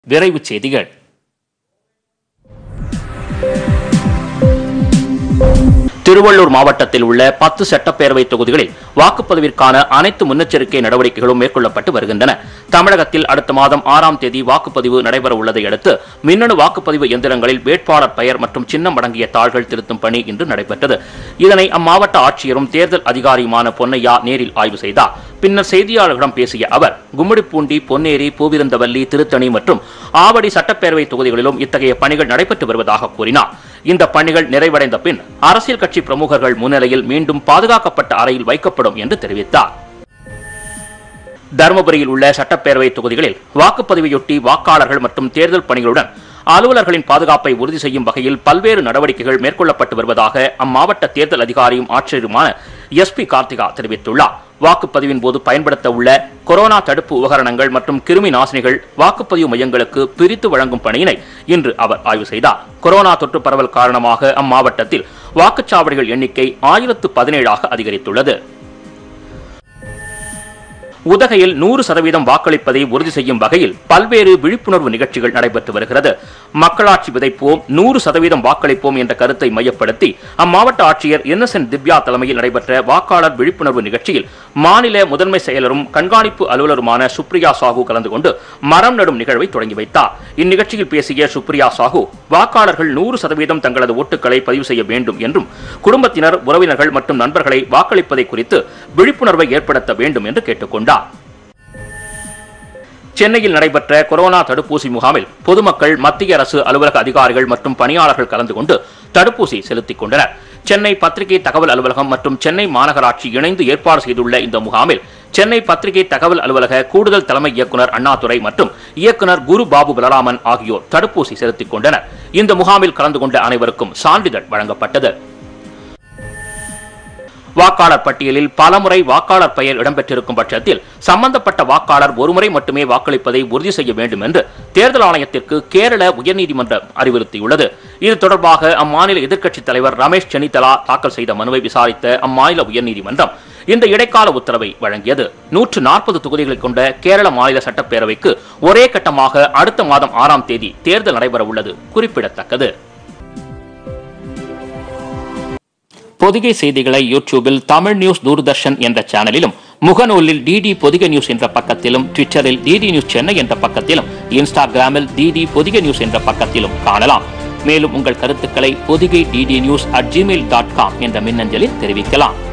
விரைவு செய்திகள். திருவள்ளூர் மாவட்டத்தில் உள்ள 10 சட்டப்பேரவை தொகுதிகளில் வாக்குப்பதிவிற்கான அனைத்து முன்னெச்சரிக்கை நடவடிக்கைகளும் மேற்கொள்ளப்பட்டு வருகின்றன. தமிழகத்தில் அடுத்த மாதம் 6ஆம் தேதி வாக்குப்பதிவு நடைபெற உள்ளதை அடுத்து மின்னணு வாக்குப்பதிவு எந்திரங்களில் வேட்பாளர் பெயர் மற்றும் சின்னம் அடங்கிய தாள்கள் திருத்தும் பணி இன்று நடைபெற்றது. இதனை அம்மாவட்ட ஆட்சியரும் தேர்தல் அதிகாரியுமான பொன்னையா நேரில் ஆய்வு செய்தார். பின்னர் செய்தியாளர்களிடம் பேசிய அவர், கும்மிடிப்பூண்டி, பொன்னேரி, பூவிருந்தவல்லி, திருத்தணி மற்றும் ஆவடி சட்டப்பேரவை தொகுதிகளிலும் இத்தகைய பணிகள் நடைபெற்று வருவதாக கூறினார். இந்த பணிகள் நிறைவடைந்த பின் அரசியல் கட்சி பிரமுகர்கள் முன்னிலையில் மீண்டும் பாதுகாக்கப்பட்ட அறையில் வைக்கப்படும் என்று தெரிவித்தார். தருமபுரியில் உள்ள சட்டப்பேரவை தொகுதிகளில் வாக்குப்பதிவையொட்டி வாக்காளர்கள் மற்றும் தேர்தல் பணிகளுடன் அலுவலர்களின் பாதுகாப்பை உறுதி செய்யும் வகையில் பல்வேறு நடவடிக்கைகள் மேற்கொள்ளப்பட்டு வருவதாக அம்மாவட்ட தேர்தல் அதிகாரியும் ஆட்சியருமான SP கார்த்திகா தெரிவித்துள்ளார். வாக்குப்பதிவின் போது பயன்படுத்த உள்ள கொரோனா தடுப்பு உபகரணங்கள் மற்றும் கிருமி நாசினிகள் வாக்குப்பதிவு மையங்களுக்கு பிரித்து வழங்கும் பணியினை இன்று அவர் ஆய்வு செய்தார். கொரோனா தொற்று பரவல் காரணமாக அம்மாவட்டத்தில் வாக்குச்சாவடிகள் எண்ணிக்கை 1017ஆக அதிகரித்துள்ளது. உதகையில் 100% வாக்களிப்பதை உறுதி செய்யும் வகையில் பல்வேறு விழிப்புணர்வு நிகழ்ச்சிகள் நடைபெற்று வருகிறது. மக்களாட்சி விதைப்போம், 100% வாக்களிப்போம் என்ற கருத்தை மையப்படுத்தி அம்மாவட்ட ஆட்சியர் NSN திவ்யா தலைமையில் நடைபெற்ற வாக்காளர் விழிப்புணர்வு நிகழ்ச்சியில் மாநில முதன்மை செயலரும் கண்காணிப்பு அலுவலருமான சுப்ரியா சாஹூ கலந்து கொண்டு மரம் நடும் நிகழ்வை தொடங்கி வைத்தார். இந்நிகழ்ச்சியில் பேசிய சுப்ரியா சாஹூ, வாக்காளர்கள் 100% தங்களது ஓட்டுகளை பதிவு செய்ய வேண்டும் என்றும் குடும்பத்தினர், உறவினர்கள் மற்றும் நண்பர்களை வாக்களிப்பதை குறித்து விழிப்புணர்வை ஏற்படுத்த வேண்டும் என்று கேட்டுக்கொண்டார். சென்னையில் நடைபெற்ற கொரோனா தடுப்பூசி முகாமில் பொதுமக்கள், மத்திய அரசு அலுவலக அதிகாரிகள் மற்றும் பணியாளர்கள் கலந்து கொண்டு தடுப்பூசி செலுத்திக் கொண்டனர். சென்னை பத்திரிகை தகவல் அலுவலகம் மற்றும் சென்னை மாநகராட்சி இணைந்து ஏற்பாடு செய்துள்ள இந்த முகாமில் சென்னை பத்திரிகை தகவல் அலுவலக கூடுதல் தலைமை இயக்குநர் அண்ணாதுரை மற்றும் இயக்குநர் குரு பாபு பலராமன் ஆகியோர் தடுப்பூசி செலுத்திக் கொண்டனர். இந்த முகாமில் கலந்து கொண்ட அனைவருக்கும் சான்றிதழ் வழங்கப்பட்டது. வாக்காளர் பட்டியலில் பலமுறை வாக்காளர் பெயர் இடம்பெற்றிருக்கும் பட்சத்தில் சம்பந்தப்பட்ட வாக்காளர் ஒருமுறை மட்டுமே வாக்களிப்பதை உறுதி செய்ய வேண்டும் என்று தேர்தல் ஆணையத்திற்கு கேரள உயர்நீதிமன்றம் அறிவுறுத்தியுள்ளது. இது தொடர்பாக அம்மாநில எதிர்க்கட்சித் தலைவர் ரமேஷ் சென்னிதலா தாக்கல் செய்த மனுவை விசாரித்த அம்மாநில உயர்நீதிமன்றம் இந்த இடைக்கால உத்தரவை வழங்கியது. 140 தொகுதிகளை கொண்ட கேரள மாநில சட்டப்பேரவைக்கு ஒரே கட்டமாக அடுத்த மாதம் 6ஆம் தேதி தேர்தல் நடைபெற உள்ளது குறிப்பிடத்தக்கது. பொதிகை செய்திகளை யூடியூபில் தமிழ் நியூஸ் தூர்தர்ஷன் என்ற சேனலிலும், முகநூலில் DD பொதிகை நியூஸ் என்ற பக்கத்திலும், ட்விட்டரில் DD நியூஸ் சென்னை என்ற பக்கத்திலும், இன்ஸ்டாகிராமில் DD பொதிகை நியூஸ் என்ற பக்கத்திலும் காணலாம். மேலும் உங்கள் கருத்துக்களை பொதிகை DD news@gmail.com என்ற மின்னஞ்சலில் தெரிவிக்கலாம்.